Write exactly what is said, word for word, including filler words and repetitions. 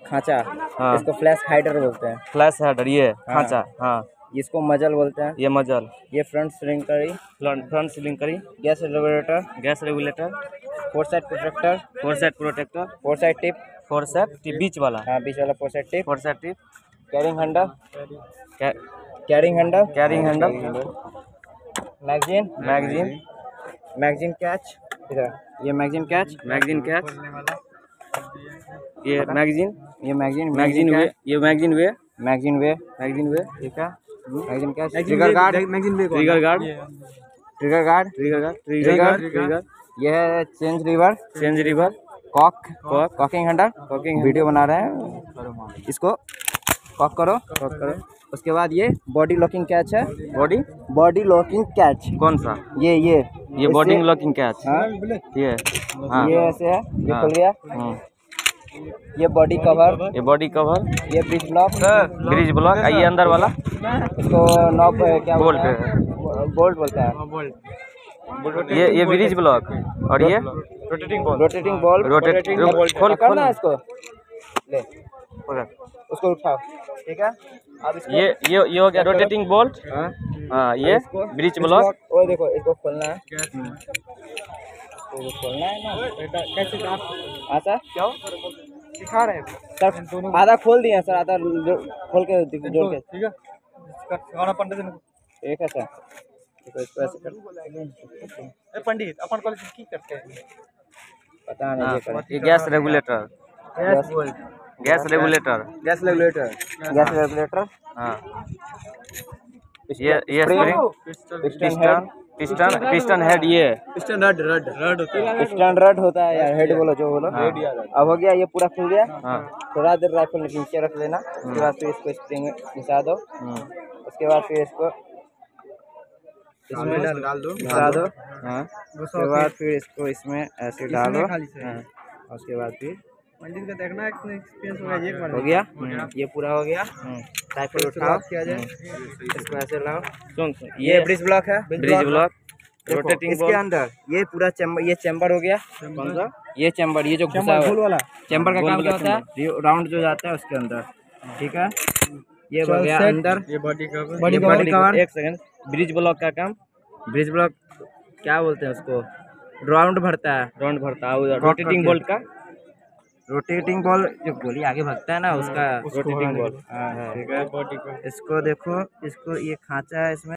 खांचा, हाँ। इसको फ्लैश हाइडर बोलते हैं। फ्लैश हेडर ये हाँ। खांचा, हाँ। इसको मजल बोलते हैं। ये मजल। ये front cylinder, front front cylinder, gas regulator, gas regulator, foresight protector, foresight protector, foresight tip, foresight tip बीच वाला, हाँ बीच वाला foresight tip, foresight tip, carrying handle, कै, carrying handle, carrying handle, magazine, magazine, magazine catch, इधर ये magazine catch, magazine catch, ये magazine, ये मैगजीन मैगजीन वे, ये magazine way, magazine way, magazine way, ठीक है। Magazine catch, trigger guard, trigger guard, trigger guard, trigger guard, trigger, trigger, ये है change lever, change lever, cock, cock, cocking handle, cocking, video बना रहे हैं, इसको Kock करो, कॉक करो। उसके बाद ये बॉडी लॉकिंग कैच है, बॉडी बॉडी लॉकिंग कैच, कौन सा? ये ये ये बॉडी लॉकिंग कैच, हाँ ये, हाँ, ये ऐसे है, ये हाँ, खुल गया, हाँ। ये बॉडी कवर, ये बॉडी कवर, ये ब्रिज ब्लॉक, ब्रिज ब्लॉक, ये अंदर वाला इसको नॉब क्या बोल्ट, बोलता है? बोल्ट बोलता है। ये ये ब्रिज ब्लॉक, और ये rotating bolt, rotating bolt, rotating bolt, खोल खोल ना इसको, ले उसको उठाओ, ठीक है। अब इसको ये ये ये हो गया रोटेटिंग बोल्ट, हाँ हाँ। ये ब्रिज ब्लॉक, वो देखो इसको खोलना है, इसको खोलना है ना, कैसे हाँ सर, क्या सिखा रहे हैं सर, आधा खोल दिए सर, आधा खोल के जोड़ के, ठीक है। ठीक है सर, देखो इसको ऐसे कर, पंडित अपन कॉलेज की करते हैं पता नहीं, हाँ। ये gas regulator, gas regulator, gas regulator, gas regulator, हाँ। ये ये spring, piston, piston piston head, ये पिस्टन रड रड रड होता है, पिस्टन रड होता है यार, हेड बोलो जो बोलो, हेड याद है। अब हो गया, ये पूरा खुल गया, हाँ। थोड़ा देर राइफल नीचे रख लेना, उसके बाद फिर इसको स्प्रिंग घुसा दो, उसके बाद फिर इसको इसमें डाल दो, घुसा दो, हाँ। उसके बाद फिर इसको इसमें ऐसे डालो, हाँ। उसके बाद फिर पंडित का देखना एक्सपीरियंस हो गया, एक बार हो गया, ये पूरा हो गया। राइफल उठाओ, किया जाए, इसको ऐसे लाओ, सुन सुन, ये ब्रिज ब्लॉक है, ब्रिज ब्लॉक, रोटेटिंग इसके अंदर ये पूरा चैम्बर, ये चैम्बर हो गया, कौन सा? ये चैम्बर, ये जो घुसा वाला चैम्बर का काम क्या होता है, राउंड जो जाता है उसके अंदर, ठीक है। ये हो गया अंदर, ये बॉडी कवर, बॉडी कवर, एक सेकंड। ब्रिज ब्लॉक का काम, ब्रिज ब्लॉक क्या बोलते हैं उसको, राउंड भरता है, राउंड भरता है, रोटेटिंग बोल्ट का, रोटेटिंग बॉल जो गोली आगे भागता है ना, उसका रोटेटिंग बॉल, हाँ ठीक है। इसको देखो, इसको ये खांचा है इसमें,